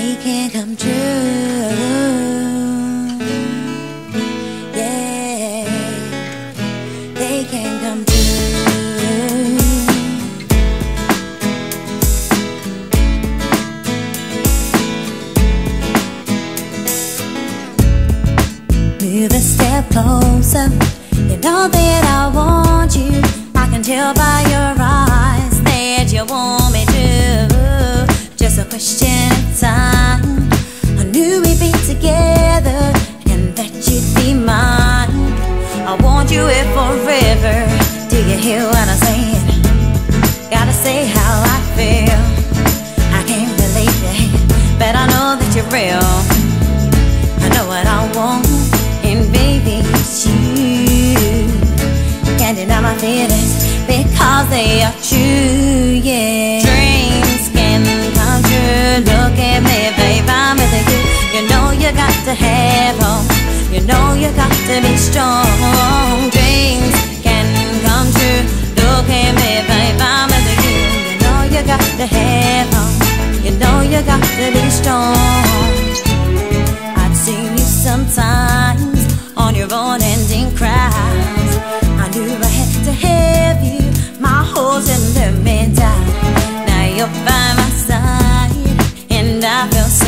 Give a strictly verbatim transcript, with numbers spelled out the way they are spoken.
they can come true. Yeah, they can come true. Move a step closer. You know that I want you. I can tell by your eyes that you want me to. Just a question of time. I knew we'd be together and that you'd be mine. I want you here forever. Do you hear what I'm saying? Gotta say how I feel. I can't believe it, but I know that you're real. I know what I want, and baby, it's you. Can't deny my feelings because they are true, yeah. Dreams can come true. Look at me, babe, I'm with you. You know you got to have hope. You know you got to be strong. Dreams can come true. Look at me, babe, I'm with you. You know you got to have hope. You know you got to be strong. I've seen you sometimes on your own ending cries. I knew I had to have you. My holes and let me die. Now you're by my side, and I feel so